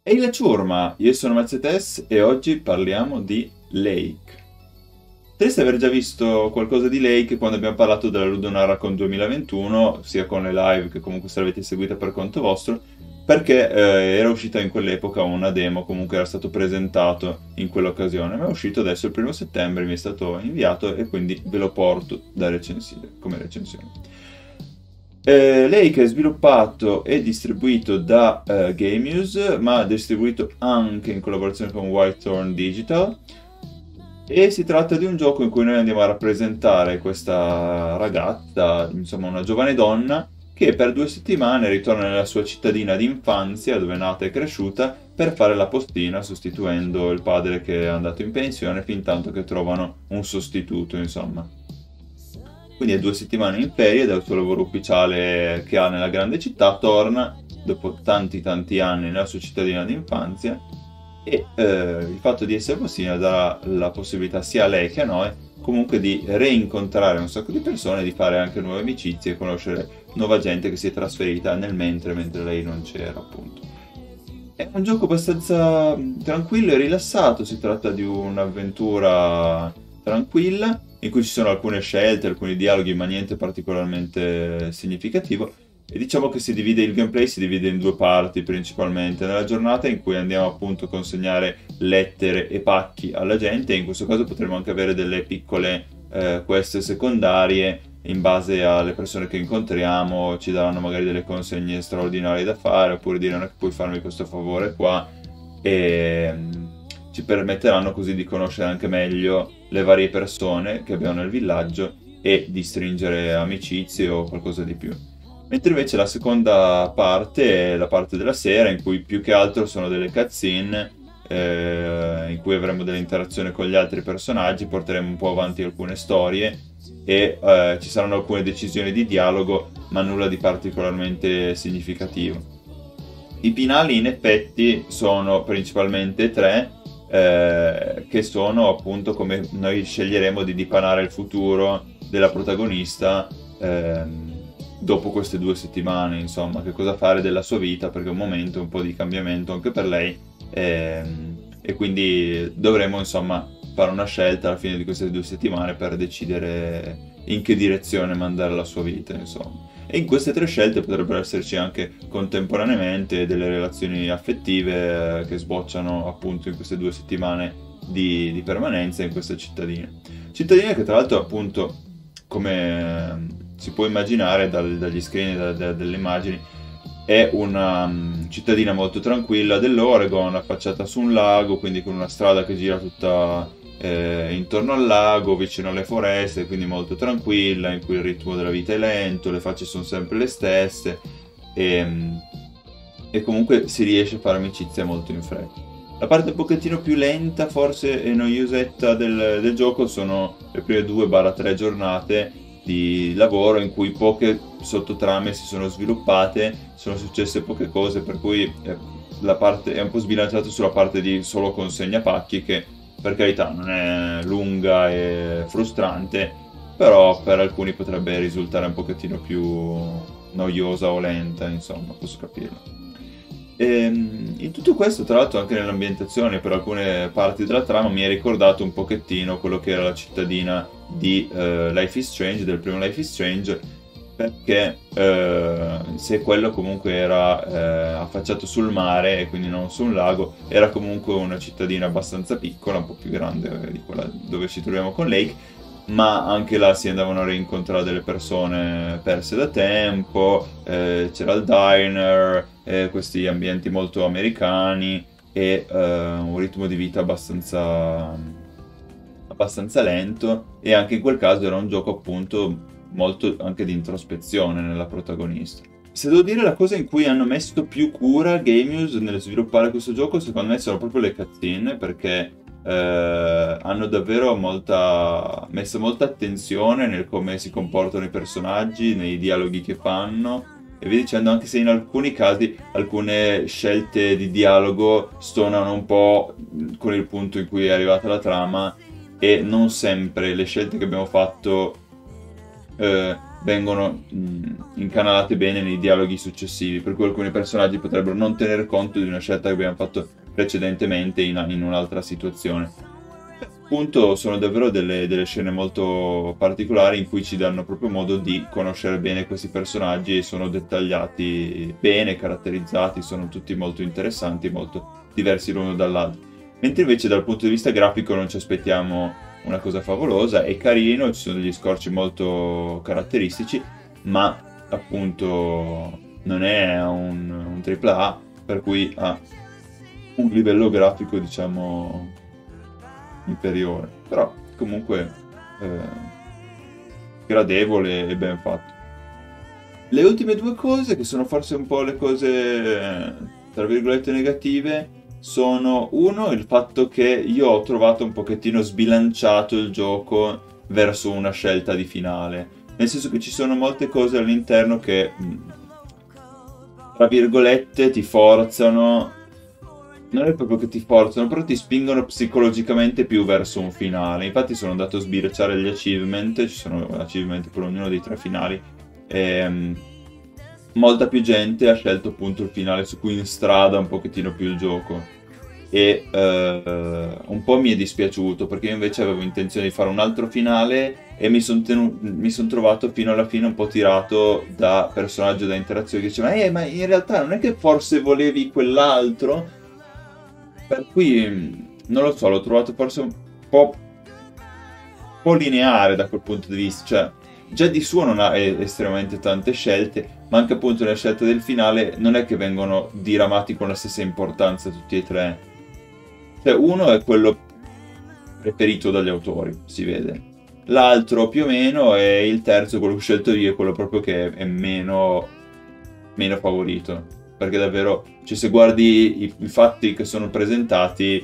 Ehi la ciurma, io sono Mazzetes e oggi parliamo di Lake. Potresti aver già visto qualcosa di Lake quando abbiamo parlato della Ludonarracon 2021, sia con le live che comunque se l'avete seguita per conto vostro, perché era uscita in quell'epoca una demo, comunque era stato presentato in quell'occasione, ma è uscito adesso il 1° settembre, mi è stato inviato e quindi ve lo porto da recensire come recensione. Lake è sviluppato e distribuito da Gameuse, ma distribuito anche in collaborazione con Whitethorn Digital. E si tratta di un gioco in cui noi andiamo a rappresentare questa ragazza, insomma una giovane donna, che per 2 settimane ritorna nella sua cittadina d'infanzia, dove è nata e cresciuta, per fare la postina, sostituendo il padre che è andato in pensione, fin tanto che trovano un sostituto, insomma. Quindi è 2 settimane in ferie dal suo lavoro ufficiale che ha nella grande città, torna dopo tanti anni nella sua cittadina d'infanzia e il fatto di essere possibile dà la possibilità sia a lei che a noi comunque di reincontrare un sacco di persone, di fare anche nuove amicizie e conoscere nuova gente che si è trasferita mentre lei non c'era, appunto. È un gioco abbastanza tranquillo e rilassato, si tratta di un'avventura tranquilla in cui ci sono alcune scelte, alcuni dialoghi, ma niente particolarmente significativo. E diciamo che il gameplay si divide in due parti principalmente. Nella giornata in cui andiamo appunto a consegnare lettere e pacchi alla gente, e in questo caso potremo anche avere delle piccole quest secondarie in base alle persone che incontriamo, ci daranno magari delle consegne straordinarie da fare, oppure diranno che puoi farmi questo favore qua, e ci permetteranno così di conoscere anche meglio le varie persone che abbiamo nel villaggio e di stringere amicizie o qualcosa di più. Mentre invece la seconda parte è la parte della sera, in cui più che altro sono delle cutscene, in cui avremo delle interazioni con gli altri personaggi, porteremo un po' avanti alcune storie e ci saranno alcune decisioni di dialogo, ma nulla di particolarmente significativo. I finali in effetti sono principalmente tre, che sono appunto come noi sceglieremo di dipanare il futuro della protagonista dopo queste 2 settimane, insomma, che cosa fare della sua vita, perché è un momento un po' di cambiamento anche per lei, e quindi dovremo insomma fare una scelta alla fine di queste 2 settimane per decidere in che direzione mandare la sua vita, insomma. E in queste tre scelte potrebbero esserci anche contemporaneamente delle relazioni affettive che sbocciano appunto in queste 2 settimane di permanenza in questa cittadina. Cittadina che tra l'altro appunto, come si può immaginare dagli screen e dalle immagini, è una cittadina molto tranquilla dell'Oregon, affacciata su un lago, quindi con una strada che gira tutta intorno al lago, vicino alle foreste, quindi molto tranquilla, in cui il ritmo della vita è lento, le facce sono sempre le stesse e, e comunque si riesce a fare amicizia molto in fretta. La parte un pochettino più lenta, forse, e noiosetta del gioco sono le prime 2-3 giornate di lavoro in cui poche sottotrame si sono sviluppate, sono successe poche cose, per cui la parte è un po' sbilanciato sulla parte di solo consegna pacchi, che per carità non è lunga e frustrante, però per alcuni potrebbe risultare un pochettino più noiosa o lenta, insomma, posso capirlo. In tutto questo, tra l'altro, anche nell'ambientazione, per alcune parti della trama, mi ha ricordato un pochettino quello che era la cittadina di Life is Strange, del primo Life is Strange, perché se quello comunque era affacciato sul mare e quindi non su un lago, era comunque una cittadina abbastanza piccola, un po' più grande di quella dove ci troviamo con Lake, ma anche là si andavano a rincontrare delle persone perse da tempo, c'era il diner, questi ambienti molto americani e un ritmo di vita abbastanza lento, e anche in quel caso era un gioco appunto molto anche di introspezione nella protagonista. Se devo dire la cosa in cui hanno messo più cura Gameuse nel sviluppare questo gioco, secondo me sono proprio le cutscene, perché hanno davvero messo molta attenzione nel come si comportano i personaggi, nei dialoghi che fanno, e via dicendo, anche se in alcuni casi alcune scelte di dialogo stonano un po' con il punto in cui è arrivata la trama, e non sempre le scelte che abbiamo fatto vengono incanalate bene nei dialoghi successivi, per cui alcuni personaggi potrebbero non tenere conto di una scelta che abbiamo fatto precedentemente in un'altra situazione. Appunto, sono davvero delle scene molto particolari in cui ci danno proprio modo di conoscere bene questi personaggi e sono dettagliati bene, caratterizzati, sono tutti molto interessanti, molto diversi l'uno dall'altro. Mentre invece dal punto di vista grafico non ci aspettiamo una cosa favolosa, è carino, ci sono degli scorci molto caratteristici, ma appunto non è un AAA, per cui ha un livello grafico, diciamo, inferiore. Però comunque gradevole e ben fatto. Le ultime due cose, che sono forse un po' le cose, tra virgolette, negative, sono uno, il fatto che io ho trovato un pochettino sbilanciato il gioco verso una scelta di finale. Nel senso che ci sono molte cose all'interno che, tra virgolette, ti forzano. Non è proprio che ti forzano, però ti spingono psicologicamente più verso un finale. Infatti sono andato a sbirciare gli achievement, ci sono achievement per ognuno dei 3 finali. Molta più gente ha scelto appunto il finale su cui instrada un pochettino più il gioco. E un po' mi è dispiaciuto, perché io invece avevo intenzione di fare un altro finale e mi son trovato fino alla fine un po' tirato da personaggio da interazione che diceva ma in realtà non è che forse volevi quell'altro? Per cui, non lo so, l'ho trovato forse un po' lineare da quel punto di vista. Cioè, già di suo non ha estremamente tante scelte, ma anche appunto le scelte del finale non è che vengono diramati con la stessa importanza tutti e tre. Cioè, uno è quello preferito dagli autori, si vede. L'altro più o meno, e il terzo, quello che ho scelto io, è quello proprio che è meno favorito. Perché davvero, cioè, se guardi i fatti che sono presentati,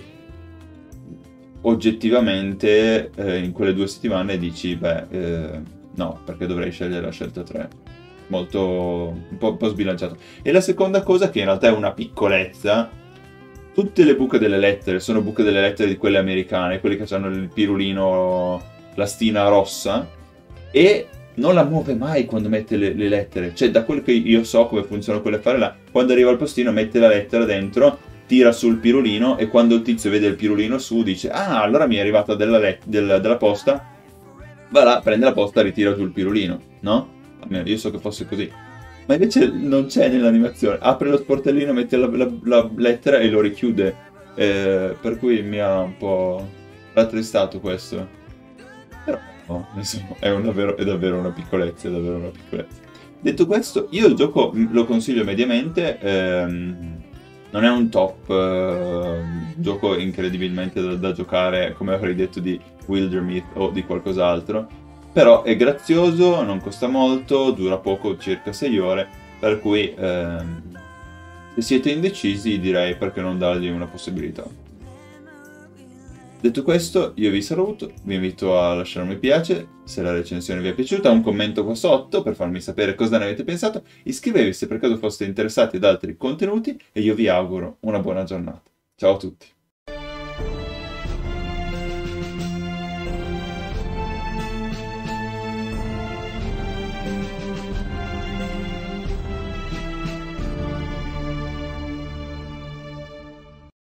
oggettivamente in quelle 2 settimane dici, no, perché dovrei scegliere la scelta 3. Molto, un po' sbilanciato. E la seconda cosa, che in realtà è una piccolezza, tutte le buche delle lettere sono buche delle lettere di quelle americane, quelle che hanno il pirulino, la stina rossa, e non la muove mai quando mette le lettere. Cioè, da quello che io so come funzionano quelle affari là, quando arriva al postino mette la lettera dentro, tira sul pirulino, e quando il tizio vede il pirulino su dice allora mi è arrivata della posta, va là, prende la posta, ritira giù il pirulino, no? Almeno io so che fosse così. Ma invece non c'è nell'animazione. Apre lo sportellino, mette la lettera e lo richiude. Per cui mi ha un po' rattristato questo. Però no, insomma, è davvero una piccolezza, è davvero una piccolezza. Detto questo, io il gioco lo consiglio mediamente. Non è un top gioco incredibilmente da giocare, come avrei detto di Wildermyth o di qualcos'altro. Però è grazioso, non costa molto, dura poco, circa 6 ore, per cui se siete indecisi direi perché non dargli una possibilità. Detto questo, io vi saluto, vi invito a lasciare un mi piace se la recensione vi è piaciuta, un commento qua sotto per farmi sapere cosa ne avete pensato, iscrivetevi se per caso foste interessati ad altri contenuti e io vi auguro una buona giornata. Ciao a tutti!